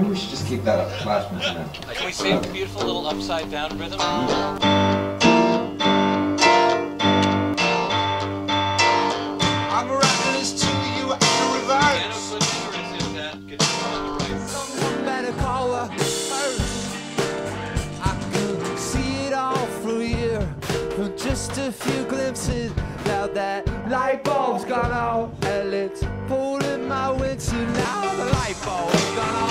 Maybe we should just keep that up flashing for now. Can we save the beautiful little upside down rhythm? I'm rapping this to you in reverse. Someone better call her first. I could see it all through here from just a few glimpses. Now that light bulb's gone out, and it's pulling my winter. Now the light bulb's gone out.